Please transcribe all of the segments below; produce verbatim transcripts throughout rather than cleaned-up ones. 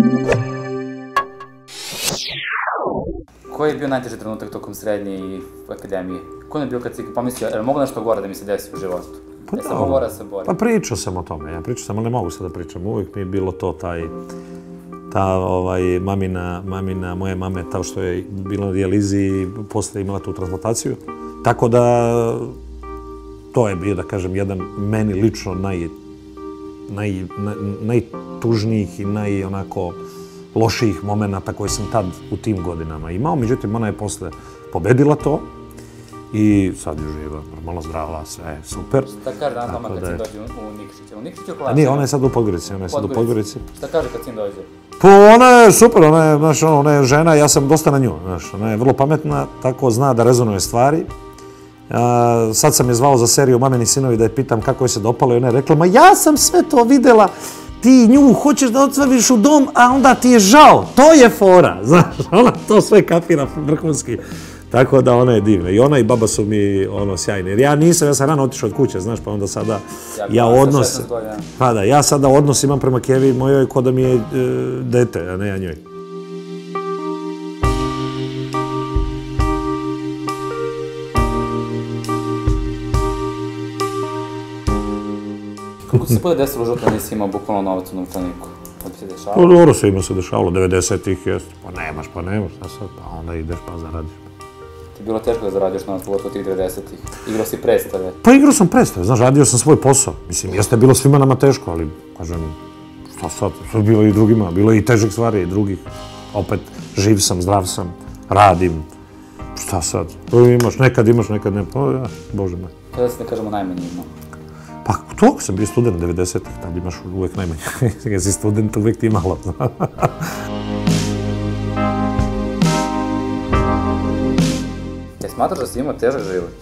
Koji je bio najteži trenutak tokom srednje i akademije? Ko je bio kad si pomislio, je li mogu nešto gore da mi se desi u životu? Ja sam mogla da se borim. Pa pričao sam o tome, ja pričao sam, ali ne mogu sad da pričam. Uvijek mi je bilo to taj, ta mamina, mamina, moje mame, ta što je bila na dijalizi i posle imala tu transplantaciju. Tako da, to je bio, da kažem, jedan meni lično naj, naj, najtužnijih i naj, onako, lošijih momenta koje sam tad u tim godinama imao. Međutim, ona je posle pobedila to i sad je živa, normalno zdrava, sve super. Šta kaže danas mama kad sin dođe u Nikšić? U Nikšić je u Kovačiću? Nije, ona je sad u Podgorici, ona je sad u Podgorici. Šta kaže kad sin dođe? Pa ona je super, ona je, znaš, ona je žena, ja sam dosta na nju, znaš, ona je vrlo pametna, tako zna da rezonuje stvari. Sad sam je zvao za seriju Mamini sinovi da je pitam kako je se dopalo i ona je rekla, ma ja sam sve to videla, ti nju hoćeš da odsvaviš u dom, a onda ti je žao, to je fora, znaš, ona to sve kapira vrhunski. Tako da ona je divna. I ona i baba su mi ono sjajne. Jer ja nisam, ja sam rano otišao od kuće, znaš, pa onda sada ja odnos... Pa da, ja sada odnos imam prema Kevi mojoj ko da mi je dete, a ne ja njoj. Kako se bude desilo u životu da nisi imao bukvalno novac u novčaniku? Kako se dešavalo? Pa dobro se ima se dešavalo, devedesetih jeste. Pa nemaš, pa nemaš, šta sad, pa onda ideš pa zaradiš. Ti je bilo teško da zaradiš novac pogotovo tih devedesetih? Igrao si predstave? Pa igrao sam predstave, znaš, radio sam svoj posao. Mislim, jeste bilo svima nama teško, ali, kažem, šta sad, sve bilo i drugima, bilo i težih stvari i drugih. Opet, živ sam, zdrav sam, radim, šta sad, imaš, nekad imaš, nekad ne, pa ja, bože me. Kada se ne kažemo najmanje imao? Pa to, sam bio student devedesetih, tad imaš uvek najmanje. Kad si student, uvek ti malo. Te smatraš da si imao težak život?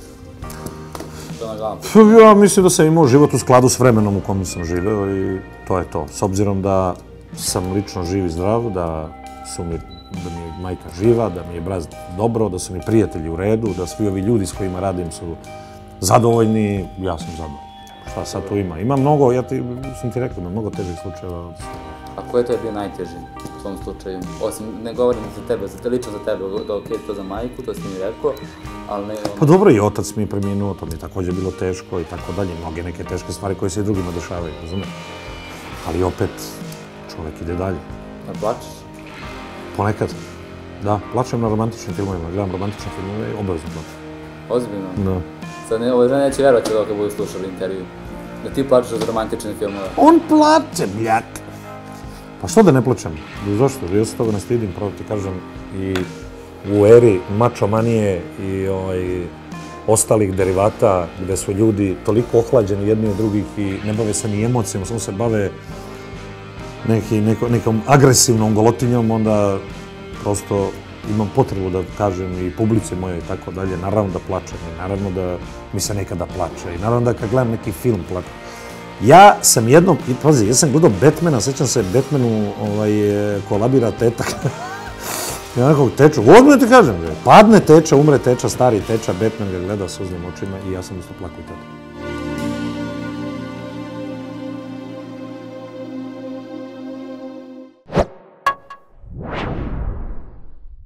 Ja mislim da sam imao život u skladu s vremenom u kojem sam živeo i to je to. S obzirom da sam lično živ i zdrav, da su mi, da mi je majka živa, da mi je brat dobro, da su mi prijatelji u redu, da svi ovi ljudi s kojima radim su zadovoljni, ja sam zadovoljni. Šta sad tu ima? Ima mnogo, ja ti, sam ti rekao, ima mnogo težih slučajeva. A koji je to je bio najteži u tom slučaju? Osim, ne govorim za tebe, za te lično za tebe, da ok, to za majku, to si mi rekao, ali ne... Pa dobro, i otac mi je preminuo, to mi je također bilo teško i tako dalje, mnoge neke teške stvari koje se i drugima dešavaju, razumiješ? Ali opet, čovjek ide dalje. A plačeš? Ponekad, da, plačem na romantičnim filmovima, gledam romantične filmove i obavezno plačem. Ozbiljno? Da. Sad ove žene neće vjerovati da kad budu slušali intervju. Da ti plačeš od romantične filmove. On plače, bljat! Pa što da ne plačem? Zašto? Ja se toga ne stidim, pravo ti kažem. I u eri mačomanije i ostalih derivata gde su ljudi toliko ohlađeni jedni od drugih i ne bave se ni emocijom, samo se bave nekom agresivnom golotinjom, onda prosto imam potrebu da kažem i publici moje i tako dalje, naravno da plačem i naravno da mi se nekada plače i naravno da kad gledam neki film plačem. Ja sam jednom, pazi, ja sam gledao Batmana, sećam se Batmanu kolabira teta. I onakog teča, odmah ti kažem, padne teča, umre teča, stari teča, Batman ga gleda suznim očima i ja sam isto plakao i tada.